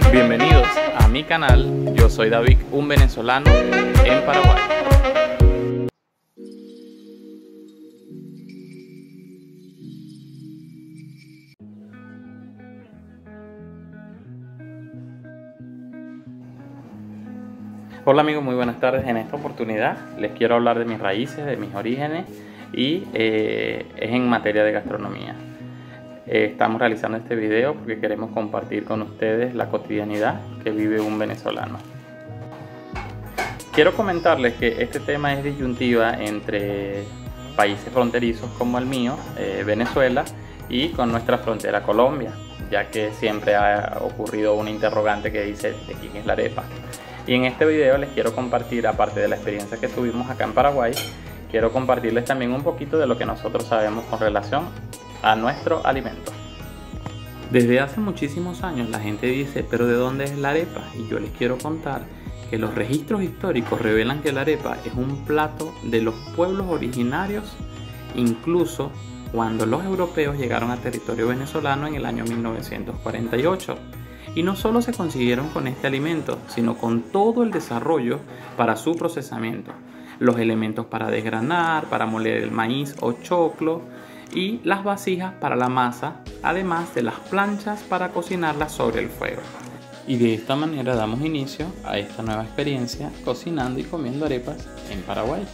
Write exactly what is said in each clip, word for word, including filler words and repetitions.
Bienvenidos a mi canal, yo soy David, un venezolano en Paraguay. Hola amigos, muy buenas tardes. En esta oportunidad les quiero hablar de mis raíces, de mis orígenes y eh, es en materia de gastronomía. Eh, estamos realizando este video porque queremos compartir con ustedes la cotidianidad que vive un venezolano. Quiero comentarles que este tema es disyuntiva entre países fronterizos como el mío, eh, Venezuela, y con nuestra frontera Colombia, ya que siempre ha ocurrido una interrogante que dice ¿de quién es la arepa? Y en este video les quiero compartir, aparte de la experiencia que tuvimos acá en Paraguay, quiero compartirles también un poquito de lo que nosotros sabemos con relación a nuestro alimento. Desde hace muchísimos años la gente dice, ¿pero de dónde es la arepa? Y yo les quiero contar que los registros históricos revelan que la arepa es un plato de los pueblos originarios, incluso cuando los europeos llegaron a territorio venezolano en el año mil novecientos cuarenta y ocho. Y no solo se consiguieron con este alimento, sino con todo el desarrollo para su procesamiento. Los elementos para desgranar, para moler el maíz o choclo y las vasijas para la masa, además de las planchas para cocinarla sobre el fuego. Y de esta manera damos inicio a esta nueva experiencia cocinando y comiendo arepas en Paraguay.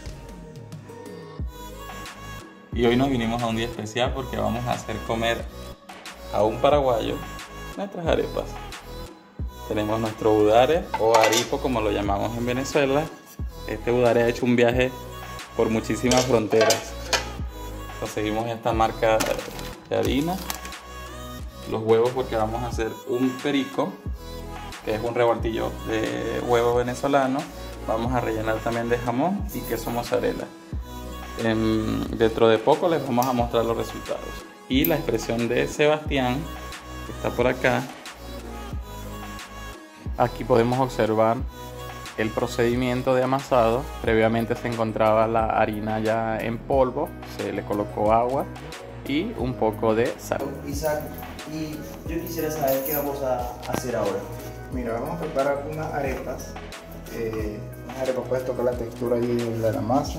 Y hoy nos vinimos a un día especial porque vamos a hacer comer a un paraguayo nuestras arepas. Tenemos nuestro budare o aripo, como lo llamamos en Venezuela. Este budare ha hecho un viaje por muchísimas fronteras. Conseguimos esta marca de harina, los huevos porque vamos a hacer un perico, que es un revoltillo de huevo venezolano. Vamos a rellenar también de jamón y queso mozzarella. En, dentro de poco les vamos a mostrar los resultados. Y la expresión de Sebastián, que está por acá. Aquí podemos observar el procedimiento de amasado. Previamente se encontraba la harina ya en polvo, se le colocó agua y un poco de sal. Isaac, y yo quisiera saber qué vamos a hacer ahora. Mira, vamos a preparar unas arepas. Eh, unas arepas, puedes tocar la textura ahí de la masa.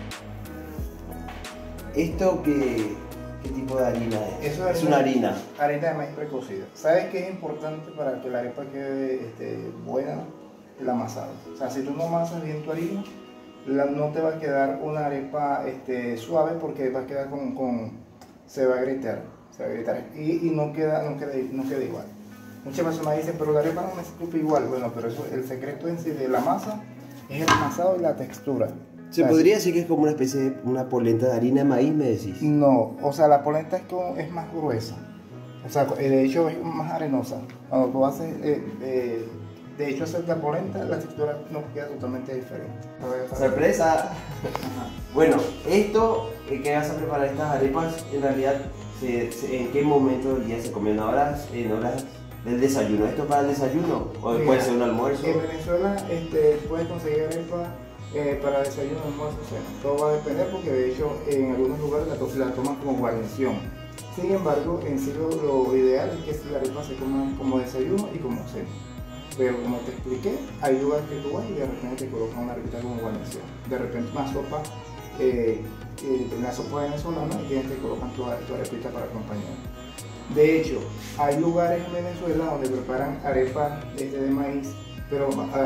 ¿Esto qué, qué tipo de harina es? Eso es, es una harina. Harina de maíz precocida. ¿Sabes qué es importante para que la arepa quede este, buena? El amasado. O sea, si tú no amasas bien tu harina, la, no te va a quedar una arepa este, suave porque va a quedar con, con se va a gritar, se va a gritar y, y no queda, no queda, no queda igual. Muchas personas dicen, pero la arepa no me escupe igual. Bueno, pero eso, el secreto en sí de la masa es el amasado y la textura. ¿Se podría decir que es como una especie de una polenta de harina de maíz, me decís? No, o sea, la polenta es, como, es más gruesa. O sea, de hecho es más arenosa. Cuando tú haces, eh, eh, de hecho, hacer la polenta, la textura no queda totalmente diferente. ¡Sorpresa! Bueno, esto que vas a preparar estas arepas, en realidad, se, se, ¿en qué momento del día se comen? ¿Horas? ¿En horas del desayuno? ¿Esto para el desayuno? ¿O Mira, puede ser un almuerzo? En Venezuela este, puedes conseguir arepa eh, para desayuno, almuerzo, cena. Todo va a depender porque de hecho en algunos lugares la, to la toman como guarnición. Sin embargo, en sí lo, lo ideal es que la arepa se coma como desayuno y como cena. Pero como te expliqué, hay lugares que tú vas y de repente te colocan una arepita como guarnición. De repente una sopa, eh, eh, una sopa venezolana y tienes que colocan tu, tu arepita para acompañar. De hecho, hay lugares en Venezuela donde preparan arepas desde de maíz, pero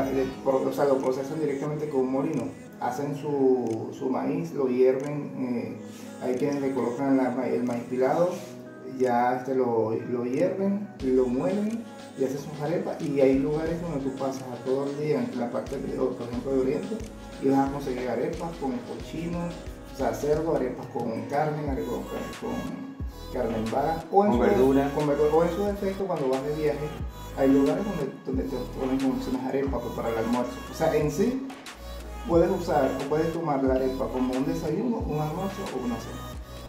o sea, lo procesan directamente con un molino. Hacen su, su maíz, lo hierven, eh, hay quienes le colocan la, el maíz pilado, ya este, lo, lo hierven, lo muelen y haces sus arepas. Y hay lugares donde tú pasas a todo el día en la parte, de, por ejemplo, de Oriente, y vas a conseguir arepas con cochino, o sea, cerdo, arepas con carne, arepas con, con carne en vara, o en con su, verdura. Con, o en su defecto, cuando vas de viaje, hay lugares donde, donde te ponen unas arepas para el almuerzo. O sea, en sí, puedes usar o puedes tomar la arepa como un desayuno, un almuerzo o una cena.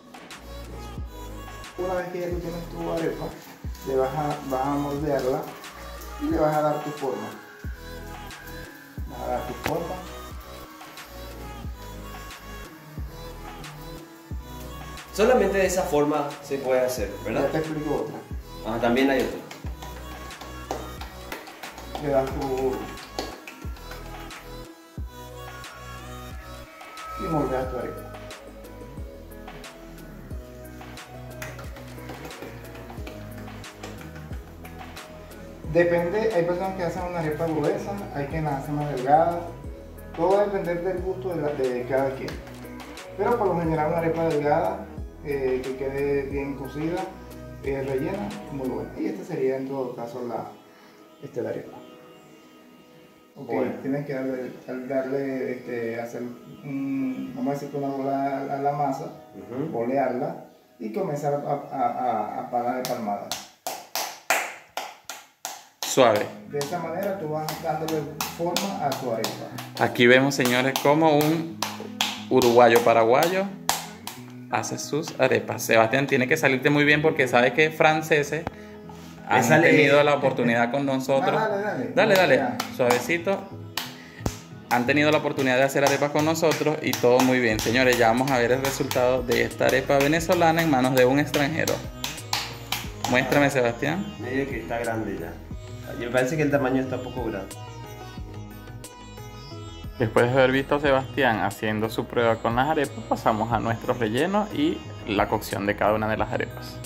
Una vez que ya tú tienes tu arepa, le vas a, vas a moldearla y le vas a dar tu forma. Vas a dar tu forma. Solamente de esa forma se puede hacer, ¿verdad? Ya te explico otra. Ah, también hay otra. le das tu y moldeas tu arepa. Depende, hay personas que hacen una arepa gruesa, hay quienes las hacen más delgadas. Todo va a depender del gusto de, la, de cada quien. Pero por lo general una arepa delgada, eh, que quede bien cocida, eh, rellena, muy buena. Y esta sería en todo caso la, este, la arepa. Ok, bueno. Tienes que darle, darle este, hacer un, vamos a decir, una bola a la masa, uh-huh. bolearla y comenzar a, a, a, a parar de palmada. Suave. De esta manera tú vas dándole forma a tu arepa. Aquí vemos, señores, cómo un uruguayo paraguayo hace sus arepas. Sebastián, tiene que salirte muy bien porque sabe que franceses han sale. tenido la oportunidad con nosotros. Ah, dale, dale. Dale, dale, Ya. suavecito. Han tenido la oportunidad de hacer arepas con nosotros y todo muy bien. Señores, ya vamos a ver el resultado de esta arepa venezolana en manos de un extranjero. Muéstrame, Sebastián. Mira que está grande ya. Me parece que el tamaño está un poco grande. Después de haber visto a Sebastián haciendo su prueba con las arepas, pasamos a nuestro relleno y la cocción de cada una de las arepas.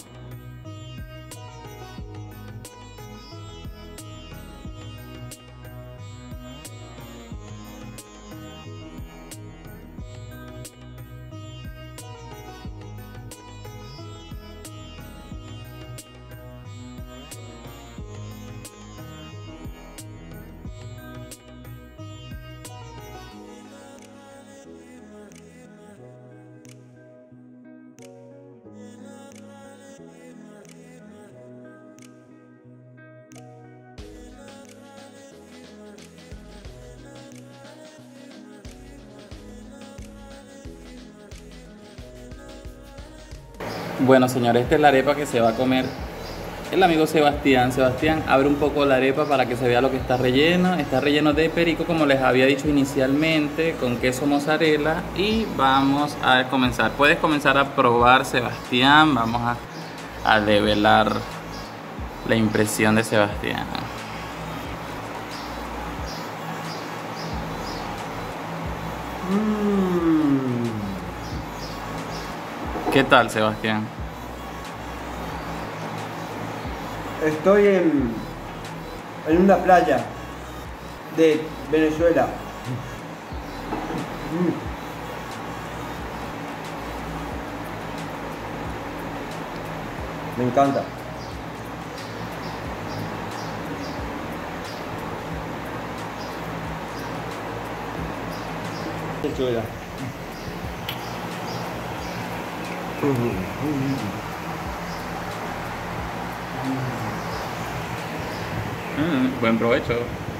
Bueno, señores, esta es la arepa que se va a comer el amigo Sebastián. Sebastián, abre un poco la arepa para que se vea lo que está relleno. Está relleno de perico, como les había dicho inicialmente, con queso mozzarella. Y vamos a comenzar. Puedes comenzar a probar, Sebastián. Vamos a, a develar la impresión de Sebastián. Mm. ¿Qué tal, Sebastián? Estoy en, en una playa de Venezuela. Mm. Me encanta. Qué chula. Mm, buen provecho.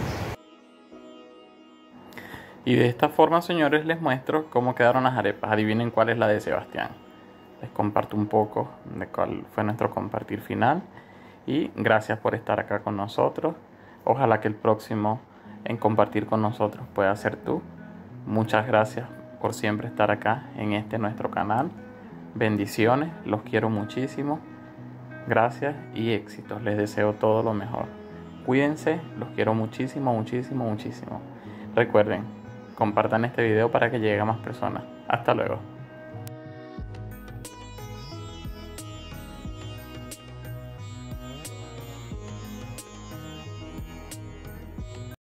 Y de esta forma, señores, les muestro cómo quedaron las arepas. Adivinen cuál es la de Sebastián. Les comparto un poco de cuál fue nuestro compartir final. Y gracias por estar acá con nosotros. Ojalá que el próximo en compartir con nosotros pueda ser tú. Muchas gracias por siempre estar acá en este nuestro canal. Bendiciones, los quiero muchísimo. Gracias y éxitos. Les deseo todo lo mejor. Cuídense, los quiero muchísimo, muchísimo, muchísimo. Recuerden, compartan este video para que llegue a más personas. Hasta luego.